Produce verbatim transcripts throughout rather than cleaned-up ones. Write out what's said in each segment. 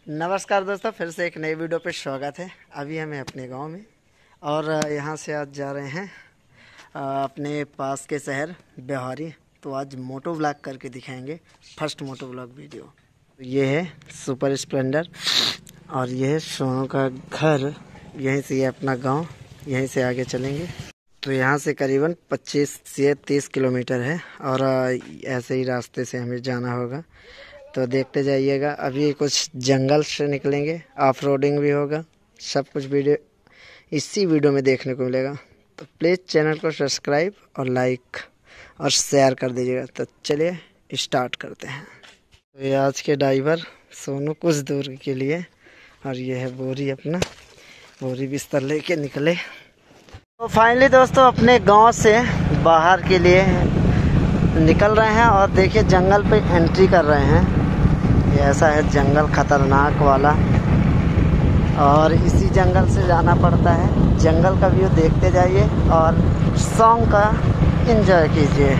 नमस्कार दोस्तों, फिर से एक नई वीडियो पे स्वागत है। अभी हमें अपने गांव में और यहाँ से आज जा रहे हैं अपने पास के शहर बिहारी। तो आज मोटो व्लॉग करके दिखाएंगे, फर्स्ट मोटो व्लॉग वीडियो। ये है सुपर स्प्लेंडर और ये है सोनू का घर। यहीं से ये अपना गांव, यहीं से आगे चलेंगे। तो यहाँ से करीबन पच्चीस से तीस किलोमीटर है और ऐसे ही रास्ते से हमें जाना होगा। तो देखते जाइएगा। अभी कुछ जंगल से निकलेंगे, ऑफ रोडिंग भी होगा, सब कुछ वीडियो इसी वीडियो में देखने को मिलेगा। तो प्लीज़ चैनल को सब्सक्राइब और लाइक और शेयर कर दीजिएगा। तो चलिए स्टार्ट करते हैं। तो ये आज के ड्राइवर सोनू कुछ दूर के लिए, और ये है बोरी, अपना बोरी बिस्तर लेके निकले। तो फाइनली दोस्तों अपने गांव से बाहर के लिए निकल रहे हैं और देखिए जंगल पे एंट्री कर रहे हैं। ये ऐसा है जंगल खतरनाक वाला, और इसी जंगल से जाना पड़ता है। जंगल का व्यू देखते जाइए और सॉन्ग का एंजॉय कीजिए।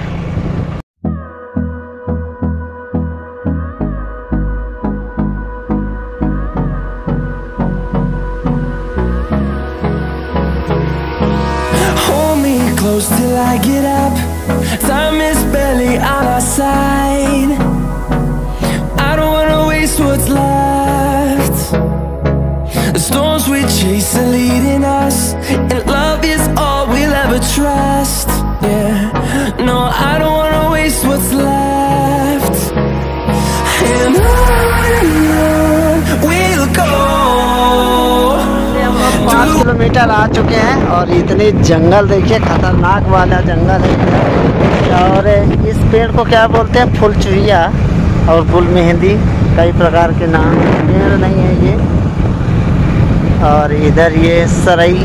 Close till I get up. Time is barely on our side. I don't wanna waste what's left. The storms we chase are leading us, and love is all we'll ever trust. Yeah, no, I don't wanna waste what's left. And on and on we'll go. पाँच kilometre आ चुके हैं और इतने जंगल देखिए, खतरनाक वाला जंगल है। और इस पेड़ को क्या बोलते हैं? फूल चुहिया और फूल मेहंदी, कई प्रकार के नाम। पेड़ नहीं है ये। और इधर ये सरई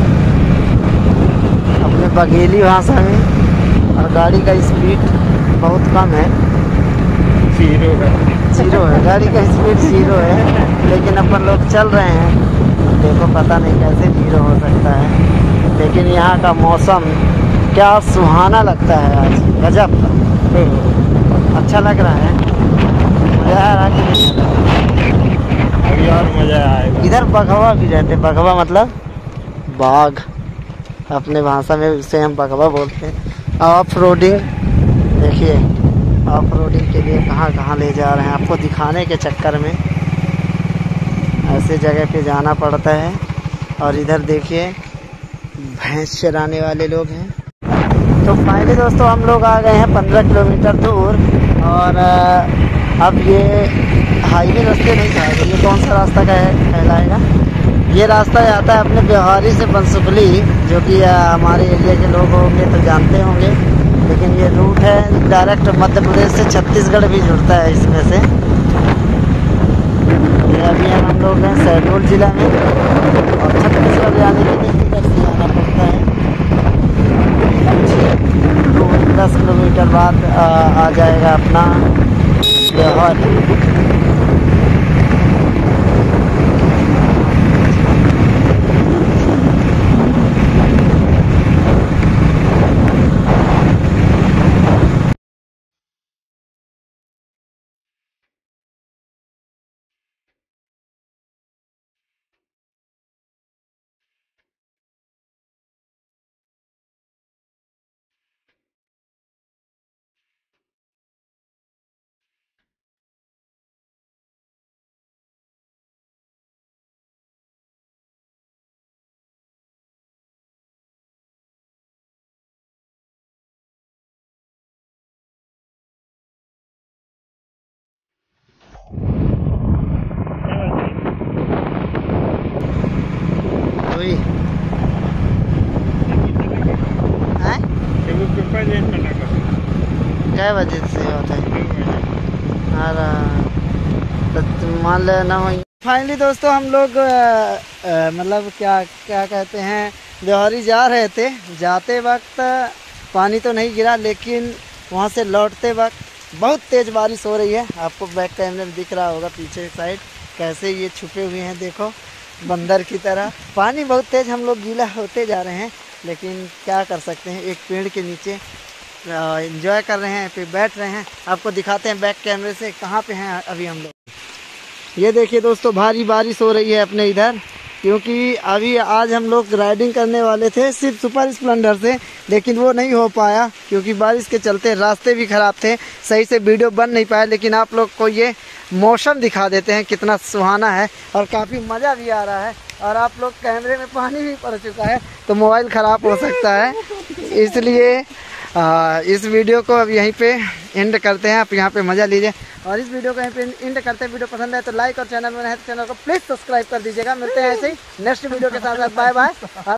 अपने बघेली भाषा में। और गाड़ी का स्पीड बहुत कम है, जीरो है। जीरो है गाड़ी का स्पीड, जीरो है। लेकिन अपन लोग चल रहे हैं। देखो पता नहीं कैसे जीरो हो सकता है, लेकिन यहाँ का मौसम क्या सुहाना लगता है आज, गजब का। अच्छा लग रहा है, मज़ा आ रहा है। अभी और मज़ा आएगा। इधर बघवा भी रहते, बघवा मतलब बाघ, अपने भाषा में उसे हम बघवा बोलते हैं। ऑफ रोडिंग देखिए, ऑफ रोडिंग के लिए कहाँ कहाँ ले जा रहे हैं आपको दिखाने के चक्कर में ऐसे जगह पे जाना पड़ता है। और इधर देखिए भैंस चराने वाले लोग हैं। तो फाइनली दोस्तों हम लोग आ गए हैं पंद्रह किलोमीटर दूर, और अब ये हाईवे रास्ते नहीं जाएगा। ये कौन सा रास्ता का है कहलाएगा? ये रास्ता आता है अपने बिहारी से बनसुकली, जो कि हमारे एरिया के लोग होंगे तो जानते होंगे। लेकिन ये रूट है डायरेक्ट मध्य प्रदेश से छत्तीसगढ़ भी जुड़ता है इसमें से। अभी हम लोग हैं शहडोल जिला में, और छत्तीसगढ़ जाने के लिए इधर से जाना पड़ता है। तो दस किलोमीटर बाद आ, आ जाएगा अपना बिहार। क्या बजे से होता है? तो मान लेना हो। फाइनली दोस्तों हम लोग मतलब क्या क्या कहते हैं, बिहारी जा रहे थे। जाते वक्त पानी तो नहीं गिरा, लेकिन वहाँ से लौटते वक्त बहुत तेज़ बारिश हो रही है। आपको बैक कैमरे में दिख रहा होगा पीछे साइड कैसे ये छुपे हुए हैं, देखो बंदर की तरह। पानी बहुत तेज़, हम लोग गीला होते जा रहे हैं, लेकिन क्या कर सकते हैं। एक पेड़ के नीचे एंजॉय कर रहे हैं, फिर बैठ रहे हैं। आपको दिखाते हैं बैक कैमरे से कहाँ पे हैं अभी हम लोग। ये देखिए दोस्तों, भारी बारिश हो रही है अपने इधर, क्योंकि अभी आज हम लोग राइडिंग करने वाले थे सिर्फ सुपर स्प्लेंडर से, लेकिन वो नहीं हो पाया क्योंकि बारिश के चलते रास्ते भी ख़राब थे, सही से वीडियो बन नहीं पाया। लेकिन आप लोग को ये मौसम दिखा देते हैं कितना सुहाना है और काफ़ी मज़ा भी आ रहा है। और आप लोग कैमरे में पानी भी पड़ चुका है तो मोबाइल ख़राब हो सकता है, इसलिए आ, इस वीडियो को अब यहीं पे एंड करते हैं। आप यहाँ पे मज़ा लीजिए और इस वीडियो को यहीं पे एंड करते हैं। वीडियो पसंद है तो लाइक और चैनल में नए तो चैनल को प्लीज़ सब्सक्राइब कर दीजिएगा। मिलते हैं ऐसे ही नेक्स्ट वीडियो के साथ साथ। Bye bye.